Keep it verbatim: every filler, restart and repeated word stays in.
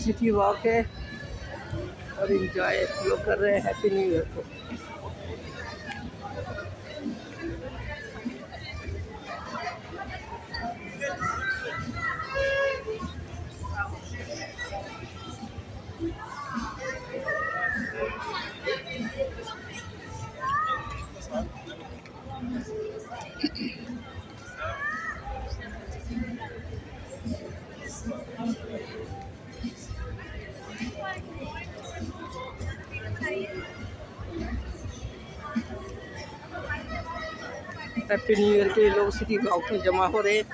City walk है और enjoy लोग कर रहे हैं हैप्पी न्यू ईयर को। हैप्पी न्यू ईयर के लोग सिटी वॉक में जमा हो रहे हैं।